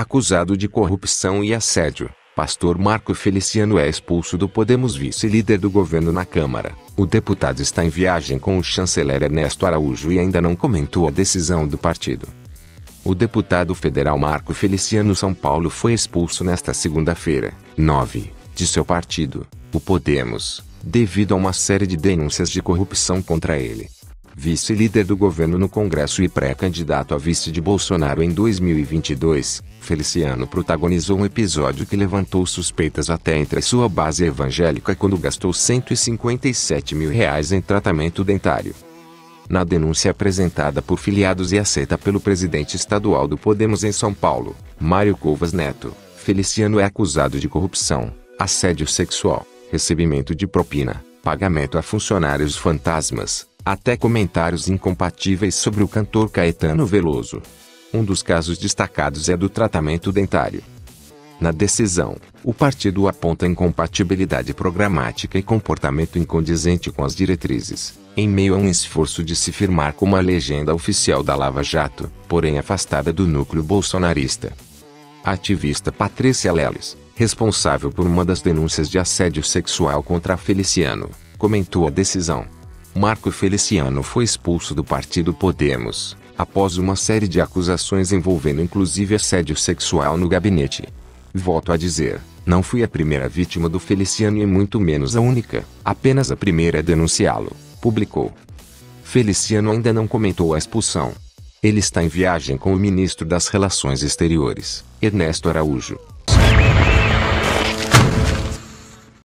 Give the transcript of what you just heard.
Acusado de corrupção e assédio, pastor Marco Feliciano é expulso do Podemos. Vice-líder do governo na Câmara, o deputado está em viagem com o chanceler Ernesto Araújo e ainda não comentou a decisão do partido. O deputado federal Marco Feliciano São Paulo foi expulso nesta segunda-feira, 9, de seu partido, o Podemos, devido a uma série de denúncias de corrupção contra ele. Vice-líder do governo no Congresso e pré-candidato a vice de Bolsonaro em 2022, Feliciano protagonizou um episódio que levantou suspeitas até entre sua base evangélica quando gastou R$157 mil em tratamento dentário. Na denúncia apresentada por filiados e aceita pelo presidente estadual do Podemos em São Paulo, Mário Covas Neto, Feliciano é acusado de corrupção, assédio sexual, recebimento de propina, pagamento a funcionários fantasmas, até comentários incompatíveis sobre o cantor Caetano Veloso. Um dos casos destacados é do tratamento dentário. Na decisão, o partido aponta incompatibilidade programática e comportamento incondizente com as diretrizes, em meio a um esforço de se firmar como a legenda oficial da Lava Jato, porém afastada do núcleo bolsonarista. A ativista Patrícia Leles, responsável por uma das denúncias de assédio sexual contra Feliciano, comentou a decisão. Marco Feliciano foi expulso do partido Podemos, após uma série de acusações envolvendo inclusive assédio sexual no gabinete. Volto a dizer, não fui a primeira vítima do Feliciano e muito menos a única, apenas a primeira a denunciá-lo, publicou. Feliciano ainda não comentou a expulsão. Ele está em viagem com o ministro das Relações Exteriores, Ernesto Araújo.